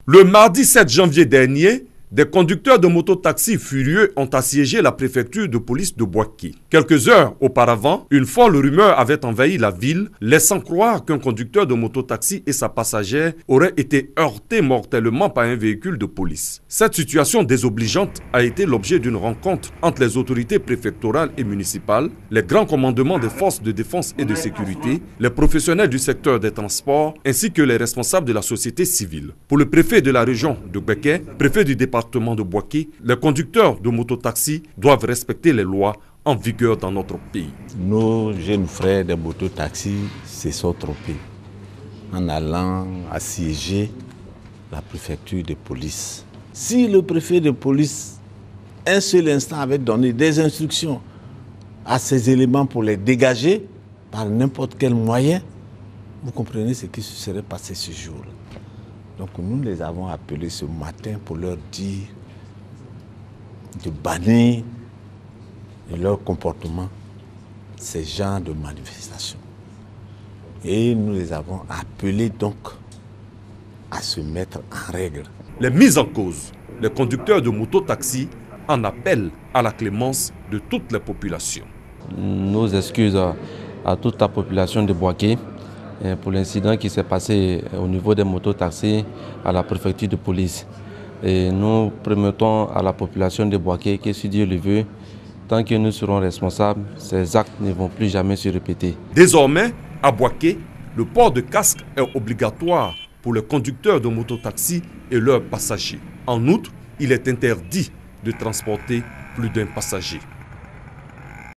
Le mardi 7 janvier dernier, des conducteurs de mototaxi furieux ont assiégé la préfecture de police de Bouaké. Quelques heures auparavant, une folle rumeur avait envahi la ville, laissant croire qu'un conducteur de mototaxi et sa passagère auraient été heurtés mortellement par un véhicule de police. Cette situation désobligeante a été l'objet d'une rencontre entre les autorités préfectorales et municipales, les grands commandements des forces de défense et de sécurité, les professionnels du secteur des transports, ainsi que les responsables de la société civile. Pour le préfet de la région de Bouaké, préfet du département de Bouaké, les conducteurs de mototaxi doivent respecter les lois en vigueur dans notre pays. Nos jeunes frères de mototaxi se sont trompés en allant assiéger la préfecture de police. Si le préfet de police, un seul instant, avait donné des instructions à ces éléments pour les dégager par n'importe quel moyen, vous comprenez ce qui se serait passé ce jour-là. Donc nous les avons appelés ce matin pour leur dire de bannir de leur comportement ces genres de manifestations. Et nous les avons appelés donc à se mettre en règle. Les mises en cause, les conducteurs de mototaxi en appellent à la clémence de toutes les populations. Nos excuses à toute la population de Bouaké pour l'incident qui s'est passé au niveau des mototaxis à la préfecture de police. Et nous promettons à la population de Bouaké que si Dieu le veut, tant que nous serons responsables, ces actes ne vont plus jamais se répéter. Désormais, à Bouaké, le port de casque est obligatoire pour les conducteurs de mototaxi et leurs passagers. En outre, il est interdit de transporter plus d'un passager.